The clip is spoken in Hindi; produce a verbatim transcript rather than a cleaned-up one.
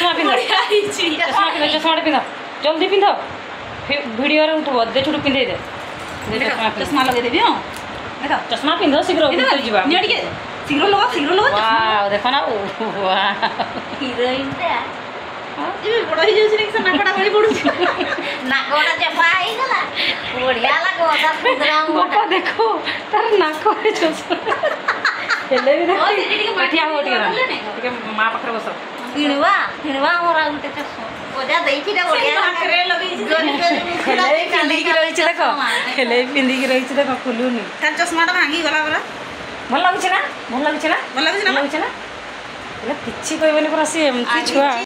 चश्मा पिंध चश्मा पिंध चश्मा पिंध जल्दी पिंध वीडियो उठब दे छुट पिंधे दे चश्मा लगे देवी हाँ देखो चश्मा पिंध शीघ्र भीतर जीवा शीघ्र लगा शीघ्र लगा वाह देखो ना हिरोइन ये बड़ा ही जो से नाकड़ा गली पड़ुछ नाकोटा जफा आई गला बढ़िया लागो ता सुंदरा बापा देखो तार नाक रे चश्मा हेले भी देखो बैठिया हो टिके टिके मां पाखरे बस किणवा किणवा हमरा उते चश्मा ओजा देई छी बढ़िया नाकरे लगे हेले पिंदी की रही छ देखो हेले पिंदी की रही छ देखो खुलुनी तार चश्मा ता भांगी गला बरा भल लागछ ना भल लागछ ना भल लागछ ना लागछ ना किछि कहबनी पर से एमती छुआ